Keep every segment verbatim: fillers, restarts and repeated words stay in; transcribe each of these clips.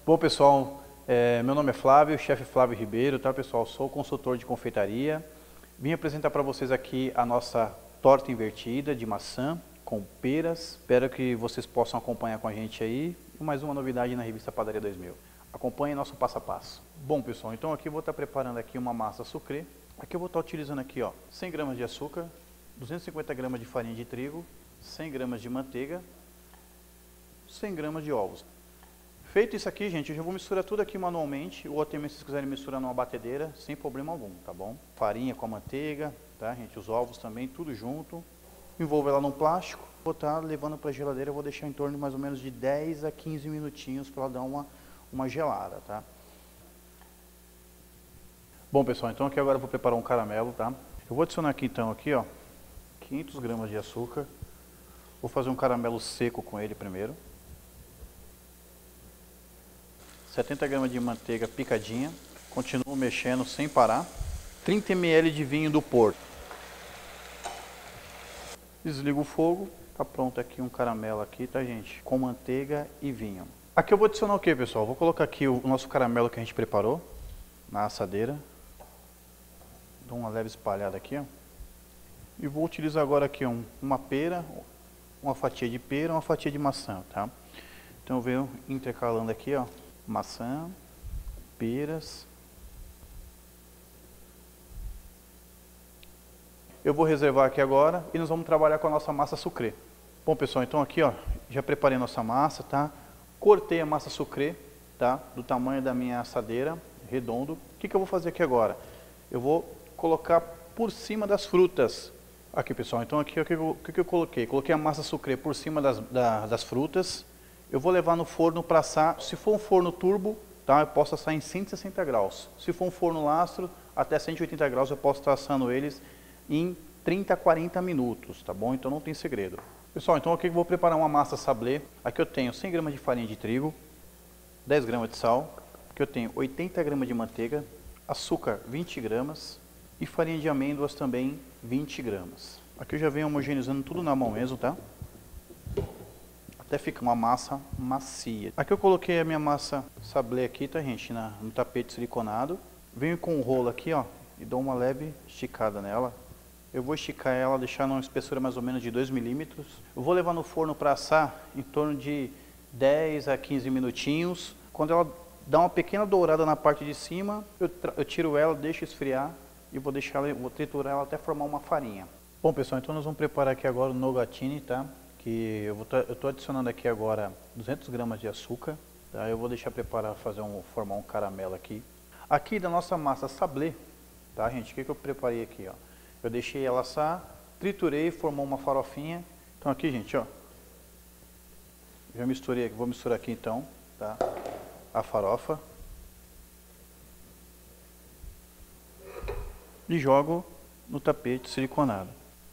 Bom, pessoal, é, meu nome é Flávio, chefe Flávio Ribeiro, tá, pessoal? Sou consultor de confeitaria. Vim apresentar para vocês aqui a nossa torta invertida de maçã com peras. Espero que vocês possam acompanhar com a gente aí. E mais uma novidade na revista Padaria dois mil. Acompanhe nosso passo a passo. Bom, pessoal, então aqui eu vou estar preparando aqui uma massa sucrê. Aqui eu vou estar utilizando aqui, ó, cem gramas de açúcar, duzentos e cinquenta gramas de farinha de trigo, cem gramas de manteiga, cem gramas de ovos. Feito isso aqui, gente, eu já vou misturar tudo aqui manualmente, ou até mesmo se vocês quiserem misturar numa batedeira, sem problema algum, tá bom? Farinha com a manteiga, tá, gente? Os ovos também, tudo junto. Envolvo ela num plástico, vou estar levando para a geladeira, eu vou deixar em torno de mais ou menos de dez a quinze minutinhos para ela dar uma, uma gelada, tá? Bom, pessoal, então aqui agora eu vou preparar um caramelo, tá? Eu vou adicionar aqui então, aqui, ó, quinhentas gramas de açúcar. Vou fazer um caramelo seco com ele primeiro. setenta gramas de manteiga picadinha. Continuo mexendo sem parar. trinta mililitros de vinho do Porto. Desligo o fogo. Tá pronto aqui um caramelo aqui, tá, gente? Com manteiga e vinho. Aqui eu vou adicionar o que, pessoal? Vou colocar aqui o nosso caramelo que a gente preparou na assadeira. Dou uma leve espalhada aqui, ó. E vou utilizar agora aqui um, uma pera, uma fatia de pera, uma fatia de maçã, tá? Então eu venho intercalando aqui, ó, maçã, peras. Eu vou reservar aqui agora e nós vamos trabalhar com a nossa massa sucrê. Bom, pessoal, então aqui, ó, já preparei a nossa massa, tá? Cortei a massa sucrê, tá? Do tamanho da minha assadeira, redondo. O que que eu vou fazer aqui agora? Eu vou colocar por cima das frutas. Aqui, pessoal, então aqui o que, que, que eu coloquei? Coloquei a massa sucrê por cima das, da, das frutas. Eu vou levar no forno para assar. Se for um forno turbo, tá, eu posso assar em cento e sessenta graus. Se for um forno lastro, até cento e oitenta graus, eu posso estar assando eles em trinta a quarenta minutos, tá bom? Então não tem segredo. Pessoal, então aqui eu vou preparar uma massa sablé. Aqui eu tenho cem gramas de farinha de trigo, dez gramas de sal. Aqui eu tenho oitenta gramas de manteiga, açúcar vinte gramas e farinha de amêndoas também vinte gramas. Aqui eu já venho homogeneizando tudo na mão mesmo, tá? Até ficar uma massa macia. Aqui eu coloquei a minha massa sablé aqui, tá, gente, na, no tapete siliconado. Venho com o rolo aqui, ó, e dou uma leve esticada nela. Eu vou esticar ela, deixar numa espessura mais ou menos de dois milímetros. Eu vou levar no forno para assar em torno de dez a quinze minutinhos. Quando ela dá uma pequena dourada na parte de cima, eu, eu tiro ela, deixo esfriar e vou deixar ela, vou triturar ela até formar uma farinha. Bom, pessoal, então nós vamos preparar aqui agora o nougatine, tá? Que eu vou tá, eu tô adicionando aqui agora duzentas gramas de açúcar, tá? Eu vou deixar preparar, fazer um, formar um caramelo aqui. Aqui da nossa massa sablé, tá, gente? O que que eu preparei aqui, ó? Eu deixei ela assar, triturei, formou uma farofinha. Então aqui, gente, ó, já misturei, vou misturar aqui então, tá? A farofa. E jogo no tapete siliconado.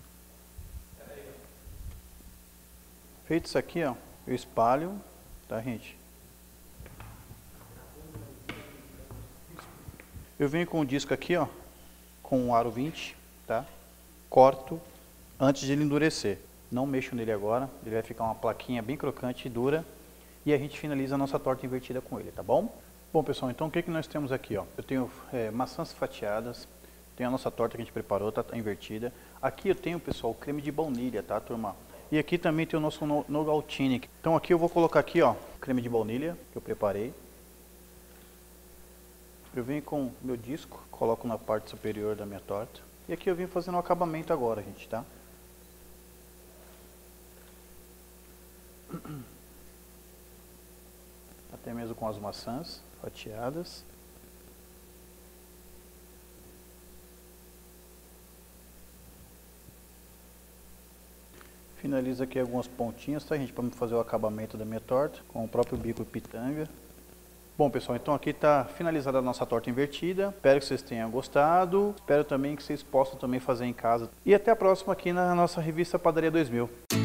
Feito isso aqui, ó, eu espalho, tá, gente? Eu venho com o disco aqui, ó, com um aro vinte, tá? Corto antes de ele endurecer. Não mexo nele agora, ele vai ficar uma plaquinha bem crocante e dura. E a gente finaliza a nossa torta invertida com ele, tá bom? Bom, pessoal, então o que que nós temos aqui, ó? Eu tenho é, maçãs fatiadas. Tem a nossa torta que a gente preparou, tá, tá invertida. Aqui eu tenho, pessoal, o creme de baunilha, tá, turma? E aqui também tem o nosso nougatine. Então aqui eu vou colocar aqui, ó, creme de baunilha que eu preparei. Eu venho com meu disco, coloco na parte superior da minha torta. E aqui eu vim fazendo o acabamento agora, gente, tá? Até mesmo com as maçãs fatiadas. Finalizo aqui algumas pontinhas, tá, gente? Para fazer o acabamento da minha torta, com o próprio bico pitanga. Bom, pessoal, então aqui está finalizada a nossa torta invertida. Espero que vocês tenham gostado. Espero também que vocês possam também fazer em casa. E até a próxima aqui na nossa revista Padaria dois mil.